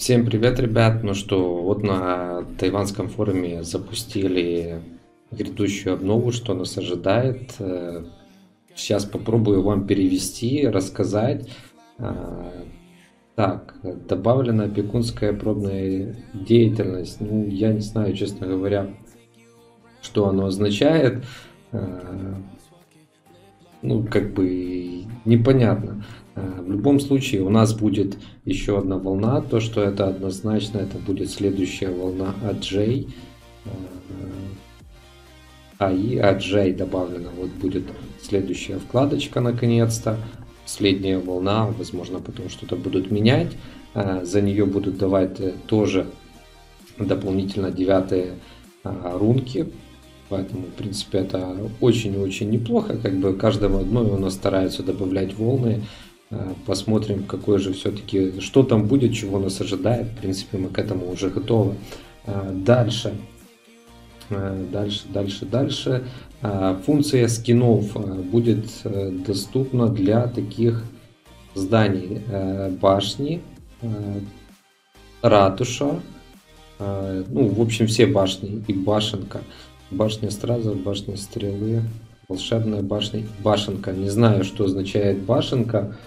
Всем привет, ребят! Ну что, вот на тайванском форуме запустили грядущую обнову, что нас ожидает. Сейчас попробую вам перевести, рассказать. Э, Так, добавлена опекунская пробная деятельность. Ну, я не знаю, честно говоря, что оно означает. Э, Ну, как бы непонятно. В любом случае у нас будет еще одна волна. То, что это однозначно, это будет следующая волна AJ. АИ, AJ добавлена. Вот будет следующая вкладочка наконец-то. Последняя волна. Возможно, потом что-то будут менять. За нее будут давать тоже дополнительно 9 рунки. Поэтому, в принципе, это очень и очень неплохо. Как бы каждого одной у нас стараются добавлять волны. Посмотрим, какой же все-таки, что там будет, чего нас ожидает. В принципе, мы к этому уже готовы. Дальше. Функция скинов будет доступна для таких зданий. Башни, ратуша. Ну, в общем, все башни и башенка. Башня страза, башня стрелы, волшебная башня, башенка. Не знаю, что означает башенка.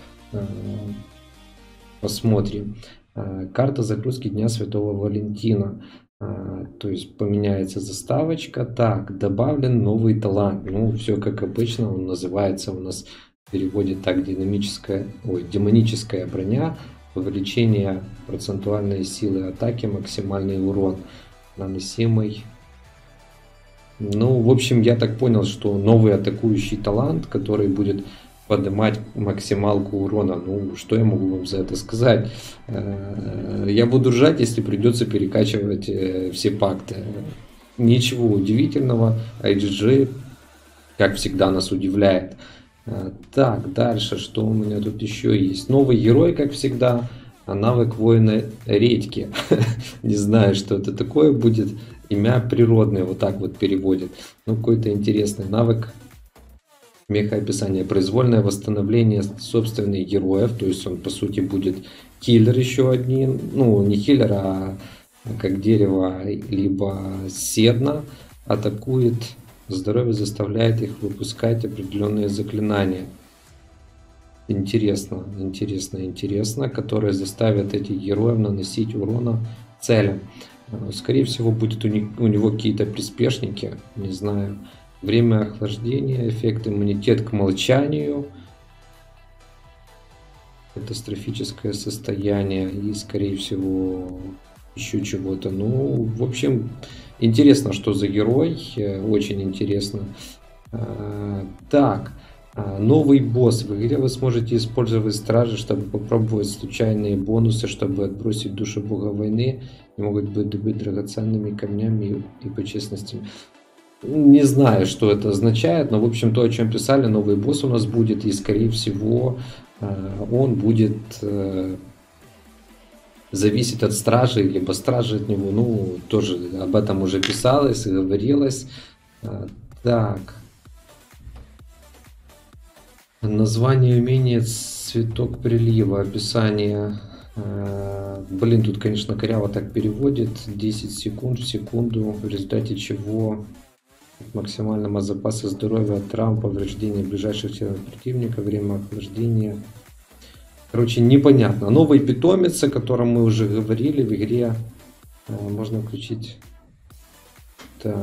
Посмотрим. Карта загрузки Дня Святого Валентина. То есть поменяется заставочка. Так, добавлен новый талант. Ну, все как обычно. Он называется у нас в переводе так демоническая броня. Увеличение процентуальной силы атаки, максимальный урон наносимый. Ну, в общем, я так понял, что новый атакующий талант, который будет поднимать максималку урона. Ну, что я могу вам за это сказать? Я буду ржать, если придется перекачивать все пакты. Ничего удивительного. IGG, как всегда, нас удивляет. Так, дальше, что у меня тут еще есть? Новый герой, как всегда. Навык воина редьки. Не знаю, что это такое будет. Имя природное, вот так вот переводит. Ну, какой-то интересный навык. Мехоописание. Произвольное восстановление собственных героев. То есть он, по сути, будет киллер еще один. Ну, не киллер, а как дерево, либо седна. Атакует. Здоровье заставляет их выпускать определенные заклинания. Интересно. Которые заставят этих героев наносить урона целям. Скорее всего, будет у него какие-то приспешники. Не знаю. Время охлаждения, эффект иммунитет к молчанию. Катастрофическое состояние. И, скорее всего, еще чего-то. Ну, в общем, интересно, что за герой. Очень интересно. Так. Новый босс. В игре вы сможете использовать стражи, чтобы попробовать случайные бонусы, чтобы отбросить душу бога войны. И могут быть драгоценными камнями и по честности. Не знаю, что это означает, но в общем то, о чем писали, новый босс у нас будет. И скорее всего он будет зависеть от стражи, либо стражи от него. Ну, тоже об этом уже писалось и говорилось. Так. Название умения цветок прилива. Описание. Блин, тут, конечно, коряво так переводит. 10 секунд в секунду, в результате чего максимального запаса здоровья от травм, повреждения ближайших членов противника, время охлаждения. Короче, непонятно. Новый питомец, о котором мы уже говорили в игре. Можно включить. Так.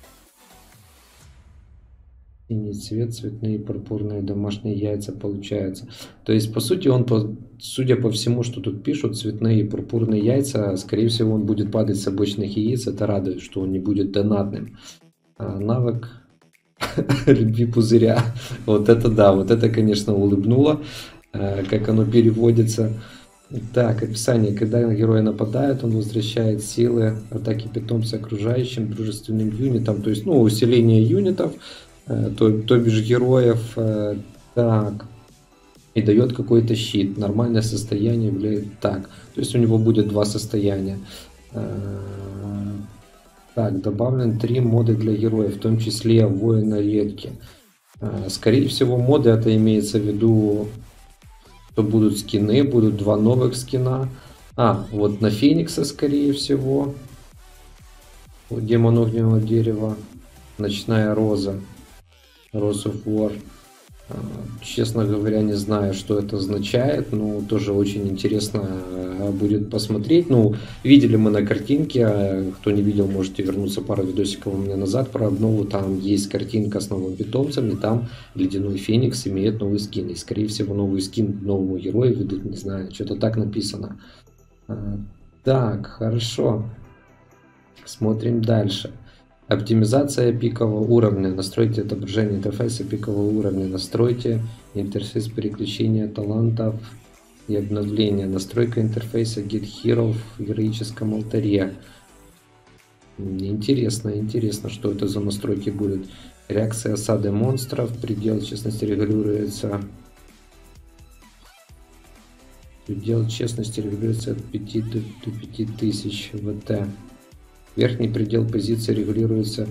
Синий цвет, цветные пурпурные домашние яйца получаются. То есть, по сути, он, судя по всему, что тут пишут, цветные пурпурные яйца, скорее всего, он будет падать с обычных яиц. Это радует, что он не будет донатным. Навык любви пузыря. Вот это да, вот это, конечно, улыбнуло, как оно переводится. Так, описание. Когда герой нападает, он возвращает силы атаки питомца окружающим дружественным юнитам. То есть, ну, усиление юнитов. То бишь героев, так, и дает какой-то щит, нормальное состояние, так, то есть у него будет 2 состояния. Так, добавлен 3 моды для героев, в том числе воина редьки. Скорее всего, моды, это имеется в виду, что будут скины, будут 2 новых скина, Вот на Феникса, скорее всего. Демон огненного дерева. Ночная роза. Rose of War. Честно говоря, не знаю, что это означает, но тоже очень интересно будет посмотреть. Ну, видели мы на картинке, кто не видел, можете вернуться пару видосиков у меня назад про обнову. Там есть картинка с новым питомцем, и там Ледяной Феникс имеет новый скин. И, скорее всего, новый скин новому герою ведут, не знаю, что-то так написано. Так, хорошо. Смотрим дальше. Оптимизация пикового уровня. Настройте отображение интерфейса пикового уровня. Настройте интерфейс переключения талантов и обновления. Настройка интерфейса Get Hero в героическом алтаре. Интересно, интересно, что это за настройки будет. Реакция осады монстров. Предел честности регулируется. Предел честности регулируется от 5 до 5000 ВТ. Верхний предел позиции регулируется.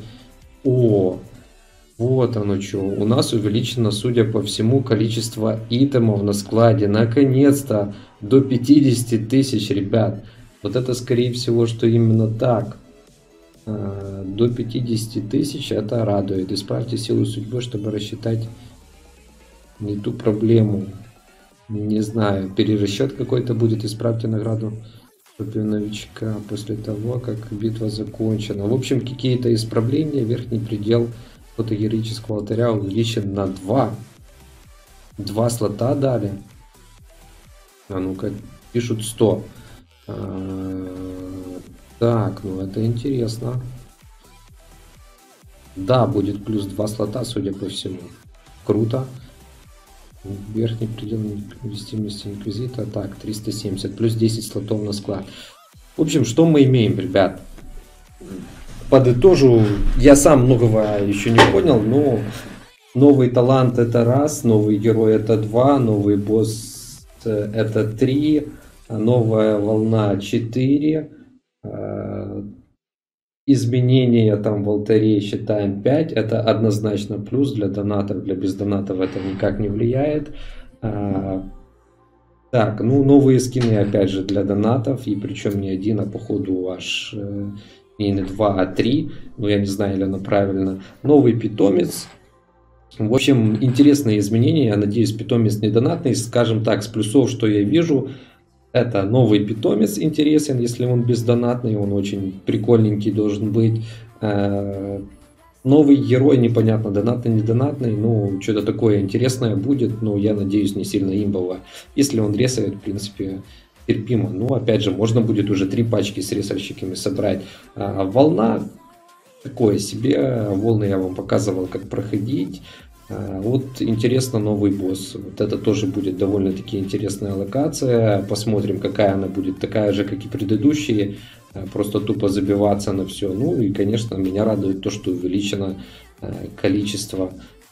Вот оно что. У нас увеличено, судя по всему, количество итемов на складе. Наконец-то до 50 тысяч, ребят. Вот это, скорее всего, что именно так. До 50 тысяч это радует. Исправьте силу судьбы, чтобы рассчитать не ту проблему. Не знаю, перерасчет какой-то будет. Исправьте награду новичка после того, как битва закончена. В общем, какие-то исправления. Верхний предел фотогероического алтаря увеличен на 2. 2 слота дали. Ну-ка, пишут 100. Так, ну это интересно. Да, будет плюс 2 слота, судя по всему. Круто. Верхний предел вместимости инквизита. Так, 370. Плюс 10 слотов на склад. В общем, что мы имеем, ребят? Подытожу. Я сам многого еще не понял, но новый талант это раз, новый герой это 2, новый босс это 3, новая волна 4. Изменения там в алтаре считаем 5. Это однозначно плюс для донатов. Для бездонатов это никак не влияет. Так, ну новые скины опять же для донатов. И причем не один, а походу аж не 2, а 3. Ну я не знаю, или оно правильно. Новый питомец. В общем, интересные изменения. Я надеюсь, питомец не донатный. Скажем так, с плюсов, что я вижу. Это новый питомец интересен, если он бездонатный, он очень прикольненький должен быть. Новый герой, непонятно, донатный, не донатный, ну, что-то такое интересное будет, но я надеюсь, не сильно имбовое. Если он ресает, в принципе, терпимо. Ну, опять же, можно будет уже 3 пачки с ресальщиками собрать. Волна, такое себе, волны я вам показывал, как проходить. Вот интересно новый босс. Вот это тоже будет довольно-таки интересная локация. Посмотрим, какая она будет. Такая же, как и предыдущие. Просто тупо забиваться на все. Ну и, конечно, меня радует то, что увеличено количество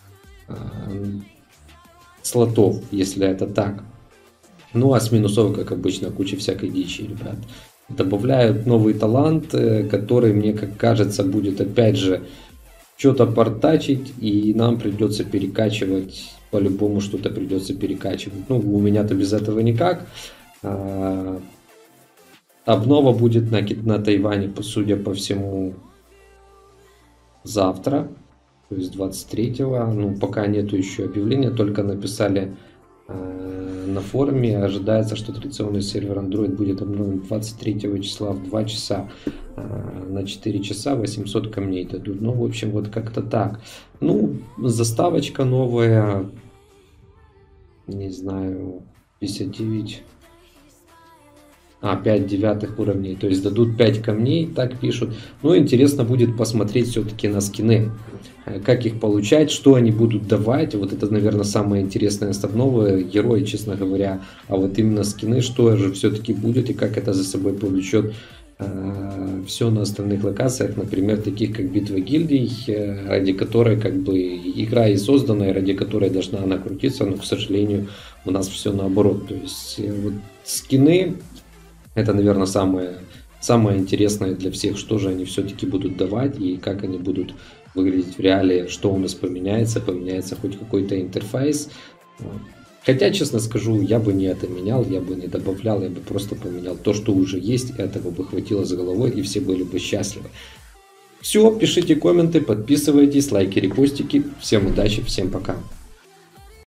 слотов, если это так. Ну а с минусов, как обычно, куча всякой дичи, ребят. Добавляют новый талант, который, мне как кажется, будет опять же что-то портачить, и нам придется перекачивать, по-любому что-то придется перекачивать. Ну, у меня-то без этого никак. Обнова будет на Тайване, судя по всему, завтра, то есть 23-го. Ну, пока нету еще объявления, только написали на форуме. Ожидается, что традиционный сервер Android будет обновлен 23 числа в 2 часа. На 4 часа 800 камней дадут. Ну, в общем, вот как-то так. Ну, заставочка новая. Не знаю, 59. 5 девятых уровней. То есть дадут 5 камней, так пишут. Но интересно будет посмотреть все-таки на скины. Как их получать, что они будут давать. Вот это, наверное, самое интересное основное. Герои, честно говоря. А вот именно скины, что же все-таки будет и как это за собой повлечет все на остальных локациях, например, таких как битва гильдий, ради которой как бы игра и создана, и ради которой должна она крутиться, но, к сожалению, у нас все наоборот. То есть вот скины это, наверное, самое интересное для всех, что же они все-таки будут давать и как они будут выглядеть в реале, что у нас поменяется хоть какой-то интерфейс. Хотя, честно скажу, я бы не это менял, я бы не добавлял, я бы просто поменял то, что уже есть, этого бы хватило с головой, и все были бы счастливы. Все, пишите комменты, подписывайтесь, лайки, репостики. Всем удачи, всем пока.